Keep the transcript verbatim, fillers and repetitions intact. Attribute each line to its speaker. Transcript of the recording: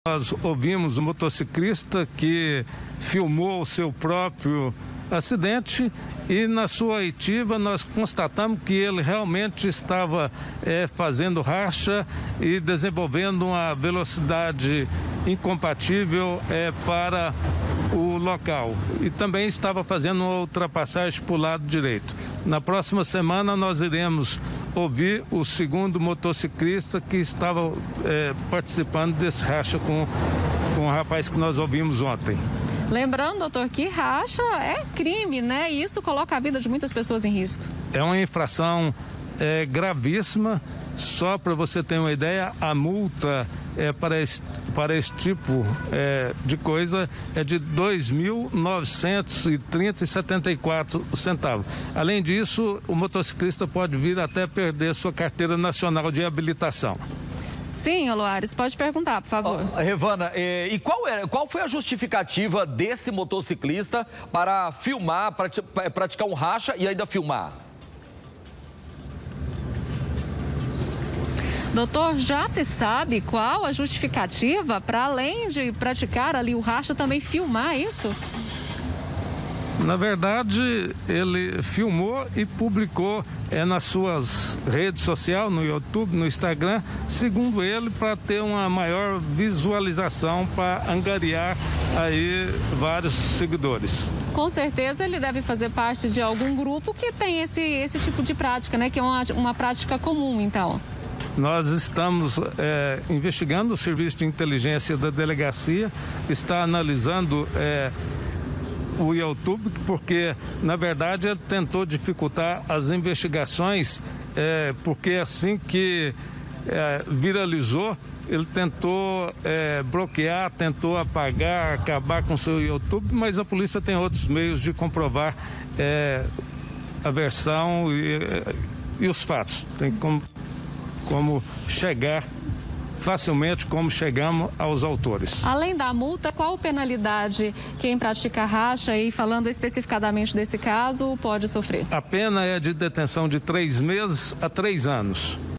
Speaker 1: Nós ouvimos um motociclista que filmou o seu próprio acidente e na sua oitiva nós constatamos que ele realmente estava é, fazendo racha e desenvolvendo uma velocidade incompatível é, para o local e também estava fazendo uma ultrapassagem para o lado direito. Na próxima semana nós iremos ouvir o segundo motociclista que estava é, participando desse racha com, com o rapaz que nós ouvimos ontem.
Speaker 2: Lembrando, doutor, que racha é crime, né? E isso coloca a vida de muitas pessoas em risco.
Speaker 1: É uma infração é, gravíssima. Só para você ter uma ideia, a multa é, para, esse, para esse tipo é, de coisa é de dois mil novecentos e trinta reais e setenta e quatro centavos. Além disso, o motociclista pode vir até perder sua carteira nacional de habilitação.
Speaker 2: Sim, Oloares, pode perguntar, por favor.
Speaker 3: Oh, Revana, e, e qual, é, qual foi a justificativa desse motociclista para filmar, para praticar um racha e ainda filmar?
Speaker 2: Doutor, já se sabe qual a justificativa para, além de praticar ali o racha, também filmar isso?
Speaker 1: Na verdade, ele filmou e publicou é, nas suas redes sociais, no YouTube, no Instagram, segundo ele, para ter uma maior visualização, para angariar aí vários seguidores.
Speaker 2: Com certeza ele deve fazer parte de algum grupo que tem esse, esse tipo de prática, né? Que é uma, uma prática comum, então.
Speaker 1: Nós estamos é, investigando, o serviço de inteligência da delegacia está analisando é, o YouTube, porque, na verdade, ele tentou dificultar as investigações, é, porque assim que é, viralizou, ele tentou é, bloquear, tentou apagar, acabar com o seu YouTube, mas a polícia tem outros meios de comprovar é, a versão e, e os fatos. Tem como, como chegar facilmente como chegamos aos autores.
Speaker 2: Além da multa, qual penalidade quem pratica racha, e falando especificadamente desse caso, pode sofrer?
Speaker 1: A pena é de detenção de três meses a três anos.